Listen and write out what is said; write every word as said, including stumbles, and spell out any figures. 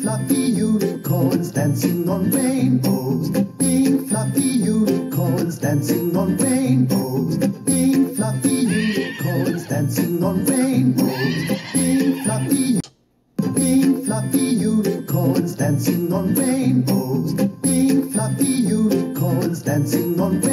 fluffy unicorns dancing on rainbows. Being fluffy unicorns dancing on rainbows. Being fluffy unicorns dancing on rainbows. Being fluffy, being fluffy unicorns dancing on rainbows. Being fluffy unicorns dancing on rainbows.